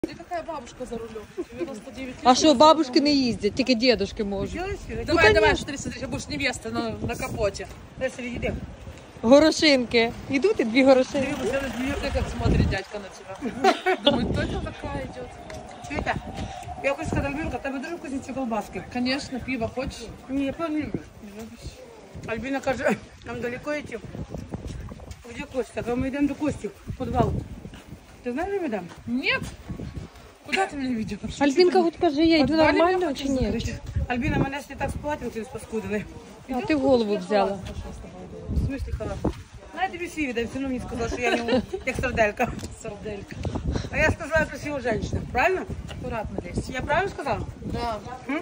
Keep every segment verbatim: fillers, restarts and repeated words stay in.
Какая бабушка за рулем? девяносто девять лет. А що, бабушки не їздять, тільки дедушки можуть. Давай, ну, давай, смотри, смотри, будешь невеста на, на капоте. Горошинки. Йдуть і дві горошинки. Ты как смотрит дядька на тебя. Думает, кто это такая идет? Света, я хочу сказати, Альбінка, тебе дуже вкусні ці колбаски. Конечно, пиво хочешь? Ні, я певно люблю. Альбіна каже, нам далеко йти. Где Костя? А ми йдемо до Кості, в підвал. Ти знаєш, де ми йдемо? Нет. Куда ты меня ведешь? Альбінка, хоч кажи, я йду Подвалі нормально мене чи ні? Альбіна, мене ж не так сплатили, спаскудили. А ти в голову взяла. В смысле халат? Ну, я тобі свій віддав, все одно мені сказала, що я не як сарделька. Сарделька. А я сказала, я красива женщина, правильно? Аккуратно лезь. Я правильно сказала? Да. М?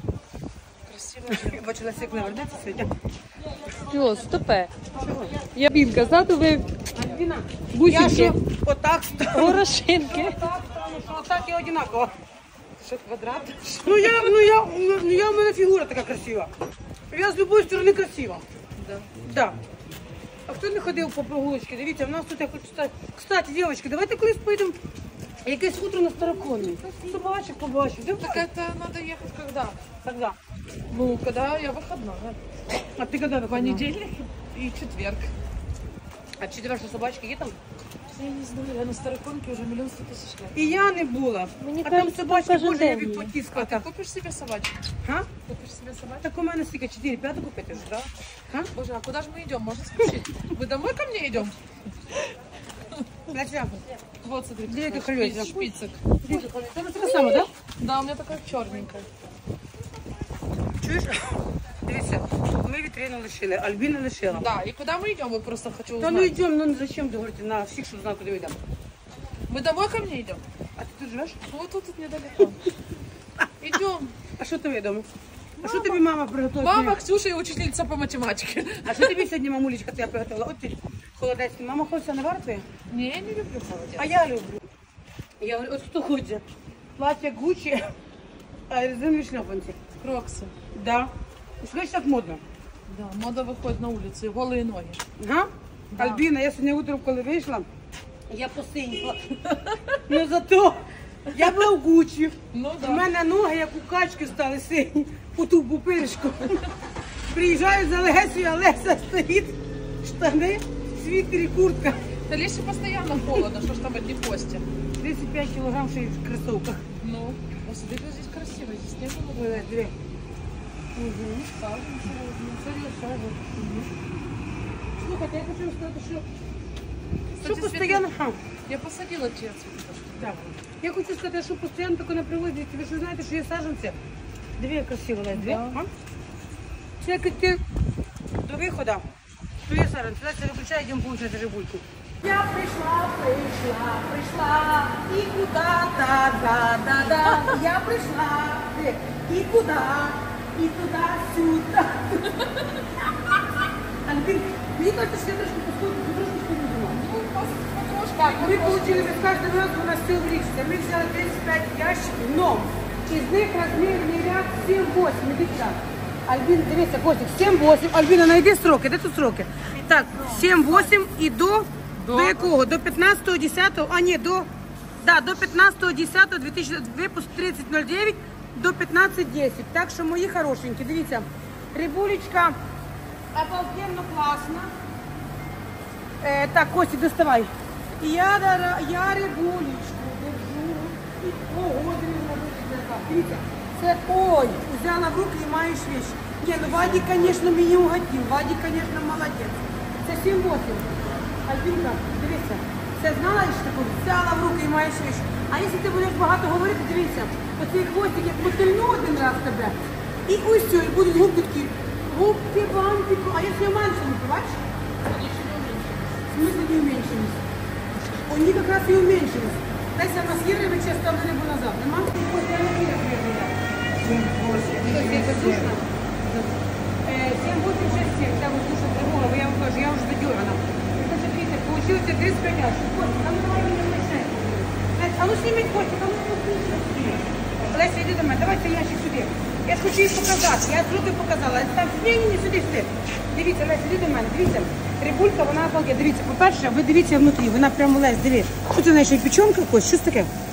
Красиво. Я бачила, як не вернеться сьогодні. Все, стопе. Чого? Я Бінка, ззаду ви Альбіна, я бусинки. що отак стану, Горошинки. отак стану, що отак я одинаково. Что, квадрат? Ну я, ну я, ну я, у мене фігура така красива. Я з любої сторони красива. Да. Да. А хто не ходив по прогулочці? Дивіться, в нас тут я хочу стати. Кстати, дівчатки, давайте колись поїдемо якесь хутро на Староконний. Собачок побачив. Так Давай. это надо ехать когда? Тогда. Ну, когда я выходная. А ти коли виходила? Понедельник и четверг. А четверг, що собачки є там? Я не знаю, я на Староконке уже миллион сто тысяч лет. І я не була. Мені А кажуть, там собачки, кожен боже, я день від є. А потіскати. ты купишь себе собачку? А? Купишь себе собачку? Так у мене стільки чотири п'ять купити вже, так? А? Боже, а куда же мы идем? Можно спросить? Мы домой ко мне идем? Зачем? Вот, смотри, Где это какой колесо? шпиц- шпицик. Це така сама, так? Да, у меня такая черненькая. Чуєш? Дивіться, ми вітрину лишили, Альбіна лишила. Да, и куда мы идем? Я просто хочу Та ну узнать. йдемо, ну зачем ти говорите на всіх, щоб знали, куди ми йдемо. Мы домой ко мне идем? А ти тут живеш? Вот тут, тут недалеко. Идем. А що тобі вдома? А що тобі мама приготувала? Мама, Ксюша и учительница по математике. А що тобі сьогодні мамулечка твоя приготувала? От ти холодець. Мама хоче на вар твоє? Не, я не люблю холодец. А я люблю. Я говорю, от хто хоче? Плаття Гуччі, а резинові шльопанці. Кроксы. Да. І скажи, так модно. Да, мода выходит на улицу, и голые ноги. Ага? Да. Альбіна, я сьогодні утром, коли вийшла, я посиніла. Ну зато я була в Гуччі. Ну У мене ноги, як у качки, стали сині, у ту пупиришку. Приїжджаю за Лесею, а Леся стоїть, штани, світер і куртка. Да Лесе постоянно холодно, что ж там одни кости. тридцять п'ять кілограм ще й в кросовках. Ну, а смотри, как здесь красиво, здесь не было. Ой, диви. Слухайте, я хочу сказати, що, що Кстати, постійно... Ха, Я посадила те цветы. так. Я хочу сказати, що постійно таке на привозі. Ви ж знаєте, що є саджанці. Диви, як красиво, Лесь, диви. Да. А? Це як йти до виходу, то є саджанці. Леся виключає, йдемо получати рибульку. Я прийшла, прийшла, прийшла, і куди, та, да, да, да. Я прийшла, і куди, і туди, сюди. Альбін, мені кажется, що я трошки поскольку, трошки подумала. Так, ми получили від кожного разу у нас все увеличиться. Ми взяли тридцять п'ять ящиків, но із них розмірний ряд сім-восемь. Іди сюди. Альбін, дивіться, Костик, сім-восемь. Альбіна, знайди сроки, де тут сроки? Так, сім-восемь і до, до якого? До п'ятнадцятого десятого, а ні, до, да, до п'ятнадцятого десятого дві тисячі, випуск тридцять ноль дев'ять до п'ятнадцять десять. Так що, мої хорошенькі, дивіться, рибулечка обалденно класна. Е, так, Костик, доставай. Я, дара, я рибулечку держу. І, ого, дивіться, дивіться. Це, ой, взяла в руки і маєш вещь. Ні, ну Вадик, звісно, мені угодив. Вадик, звісно, молодець. Це сім-восемь. Альбінка, дивіться. Це знала, що таке? Взяла в руки і маєш вещь. А якщо ти будеш багато говорити, дивіться, оцей хвостик, як мотильну один раз тебе. І ось все, і будуть губки такі. Губки, бантики. А якщо менше, не бачиш? В смысле не уменьшились? Они как раз и уменьшились. Леся, у нас є риби, чи ставлю рибу назад? Нема? семь-восемь, шесть-семь. Це воздушна тривога, бо я вам кажу, я вже задергана. Значить, дивіться, получилося тридцять п'ять ящиків. Костя, а ну давай мені лише. А ну зніміть, Костя, а ну зніміть. Леся, йди до мене, давай цей ящик сюди. Я ж хочу їх показати, я з руки показала. Там, ні, ні, ні, сюди, сюди. Дивіться, Леся, йди до мене, дивіться. Рибулька, вона обалденна. Дивіться, по-перше, ви дивіться внутрі, вона прямо Лесь, дивіться. Що це, знаєш, і печенка якось? Що це таке?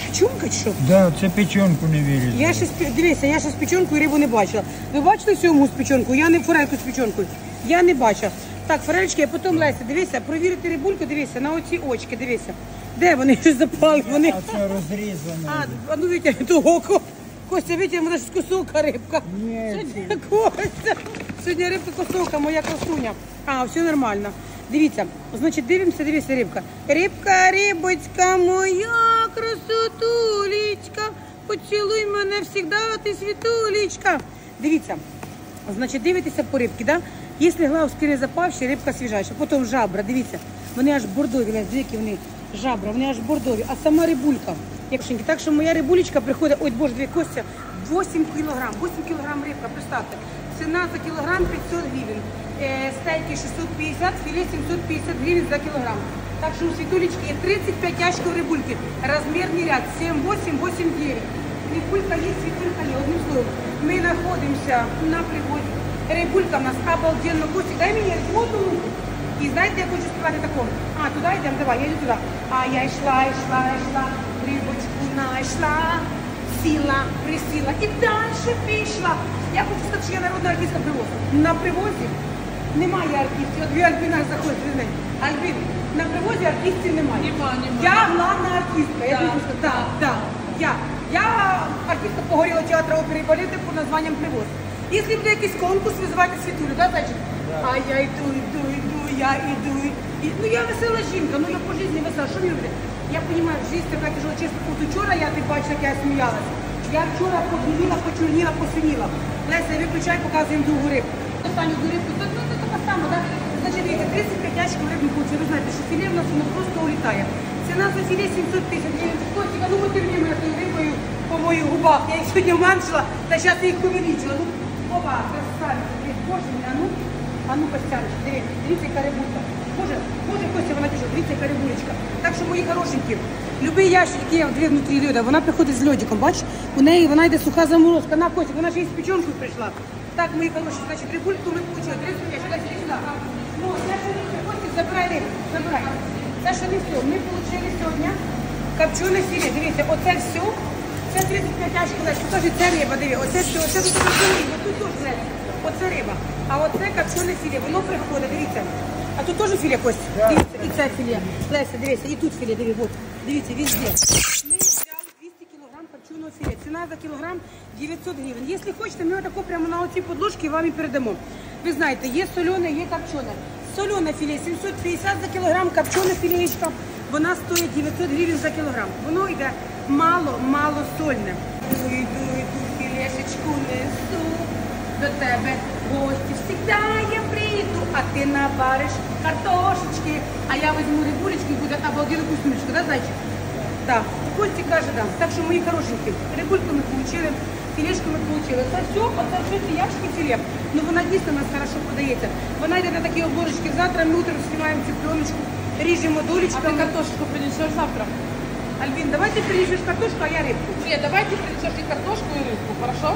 Печонка чи що? Да, це печенку не вірить. Я ще з- дивіться, я ще з печонкою рибу не бачила. Ви бачили сьому з печонкою? Я не форельку з печонкою. Я не бачила. Так, форельчики, а потім Леся, дивися, провірити рибульку, дивися, на оці очки, дивися. Де вони щось запали? Вони. А це розрізано. А, а ну витягни ту око. Костя, витягни, вона ж косовка рибка. Ні. Сьогодні Костя. Сьогодні рибка косовка, моя красуня. А, все нормально. Дивіться, значить, дивимося, дивіться, рибка. Рибка, рибочка моя, красотулечка, поцілуй мене всегда, ти світулечка. Дивіться, значить, дивитеся по рибки, да? Якщо главські не запавші, рибка свіжайша. Потім жабра, дивіться, вони аж бордові, Лесь, дві вони жабра, вони аж бордові. А сама рибулька, якшеньки. Так що моя рибулечка приходить, ой, боже, дві Костя, вісім кілограм, вісім кілограм рибка, представте. Ціна за кілограм п'ятсот гривень. Е, стейки шістсот п'ятдесят, філе сімсот п'ятдесят гривень за кілограм. Так що у Світулечки є тридцять п'ять ящиків рибульки. Розмірний ряд сім вісім, вісім дев'ять. Рибулька є, Світулька є. Одним словом, ми знаходимося на пригоді. Рибулька в нас обалденно вкусна. Дай мені одну руку. І знаєте, я хочу співати такому. А, туди йдемо, давай, я йду туди. А я йшла, йшла, йшла, рибочку знайшла. Сіла, присіла і далі пішла. Я хочу сказати, що я народна артистка привозу. На привозі немає артистів. От ви Альбіна заходите, ви знаєте. Альбін, на привозі артистів немає. Нема, нема. Я главна артистка. Я Да, тобі скажу, да. так, так. Я. Я артистка погоріла театру опери і балету під названням «Привоз». Якщо буде якийсь конкурс, визивайте Світулю, да, зайчик? А я йду, йду, йду, я йду. І, ну я весела жінка, ну я по житті весела. Що мені робити? Я розумію, життя така тяжела, чесно. От вчора я ти бачиш, як я сміялася. Я вчора подивила, почорніла, посиніла. Леся, виключай, показуємо другу рибку. Останню другу рибку, то, то, то така сама, так? Значить, дивіться, тридцять п'ять ящиків рибні кучі. Ви знаєте, що філе в нас воно просто улітає. Ціна за філе сімсот тисяч гривень. Костіка, ну мотивні мене тою рибою по моїх губах. Я їх сьогодні вманшила, та зараз я їх повеличила. Ну, опа, красавиця, дивіться, боже мій, а ну, а ну, Костяночка, дивіться, дивіться, яка рибулька. Боже, боже, Костя, вона тяжела, дивіться, яка рибулечка. Так що, мої хорошенькі, любий ящик, який я дві внутрі льода, вона приходить з льодиком, бачиш? У неї вона йде суха заморозка. На, Костя, вона ж і з печенкою прийшла. Так, мої хороші, значить, рибульку ми получили. тридцять ящик, сюди, сюди. Ну, це ще не все, Костя, забирай рибу, забирай. Це ще не все. Ми отримали сьогодні копчене філе. Дивіться, оце все, це тридцять п'ять ящиків, покажи, це риба, дивіться, оце все, оце тут риба, тут теж риба. Оце риба. А оце копчене філе, воно приходить, дивіться. А тут теж філе, Костя? Дивіться, і це філе. Леся, дивіться, і тут філе, дивіться, от. Дивіться, везде. Ми взяли двісті кілограм копченого філе. Ціна за кілограм дев'ятсот гривень. Якщо хочете, ми отако прямо на оці подложки вам і передамо. Ви знаєте, є солене, є копчене. Солене філе сімсот п'ятдесят за кілограм, копчене філеєчка, вона стоїть дев'ятсот гривень за кілограм. Воно йде мало-мало сольне. Йду, йду, йду, філешечку несу. До тебе гості всегда я прийду, а ти навариш картошечки, а я візьму рибулечки і буде обалденно вкуснючка, да, зайчик? Так, Кості каже, да. Так що, мої хорошенькі, рибульку ми отримали, філешку ми отримали. Це все, оце все ці ящики філе. Ну вона дійсно у нас хорошо подається. Вона йде на такі обложечки. Завтра ми утром знімаємо цю пленочку, ріжемо А ты долечками. картошечку принесешь завтра? Альбін, давай ти принесеш картошку, а я рибку. Нет, давай ты принесешь и картошку, и рыбку, хорошо?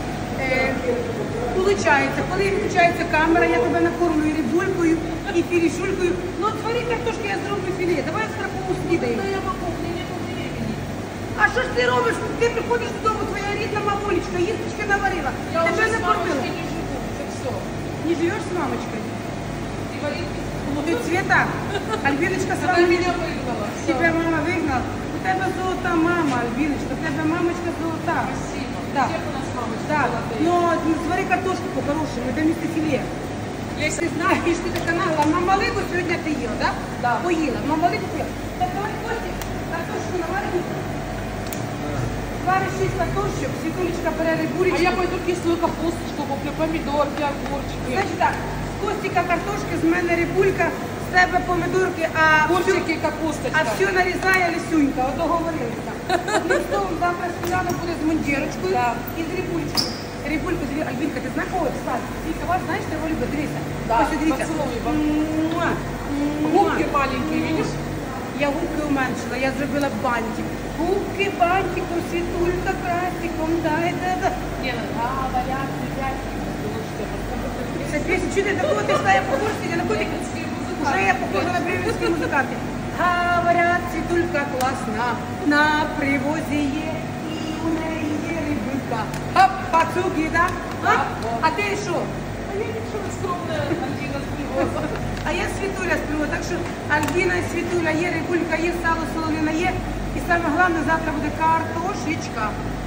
Е, Получається, коли включається камера, я тебе накормлю і рибулькою, і філішулькою. Ну от свари картошки, я зроблю філе. Давай страхову снідаємо. Да я могу, мне нету времени. А що ж ти робиш? Ти приходиш додому, твоя рідна мамулечка, їсточки наварила. Я Тебе уже с накормила. мамочкой не живу, уже все. Не живеш з мамочкою? И варенье Ну ти Света, Альбіночка з Она вами меня выгнала. Всё. тебе мама вигнала. У тебе золота мама, Альбіночка, у тебе мамочка золота. Спасибо. Да. Всех у нас мамочка Так, золотые. но свари картошку по-хорошему, это вместо филе. Леся, ти знаєш, що ти канала, мамалигу сьогодні ти їла, так? Да. Поїла, мамалигу поїла. Так, давай, Костя, картошку наваримо. Свариш шість картошок, Світулечка бере А рибулечку. я пойду кислую капусточку куплю, помидорки, огурчики. Значить так, з Костіка картошки, з мене рибулька, з тебе помидорки, а Огурчики, всю- капусточка. а все нарізає Лисюнька, от договорилися. Одним словом, завтра Світлана буде з мундірочкою Да. і з рибулечкою. Рибулька, диві, Альбінка, ти знаєш, ой, кстати, Віка, вас знаєш, ти його любить, дивіться. Да, Ось, дивіться. поцілуй, баб. Муа, муа. Губки маленькие, видишь? Я губки уменшила, я зробила бантик. Губки бантиком, Світулька красиком, дай, да, да. Не, надо. А, валяк, сидять. Це пісня, чути, до кого ти стає похожий, я на кого ти? Уже я похожа на бременські музиканти. Гава, говорять, Світулька класна, на привозі є, і у неї є рибка. Хоп, пацуки, да? А, а ти що? А я нічого скромне, Альбіна з привозу. А я Світуля сплю, так що Альбіна і Світуля є, рибулька є, сало солонина є. І саме головне, завтра буде картошечка.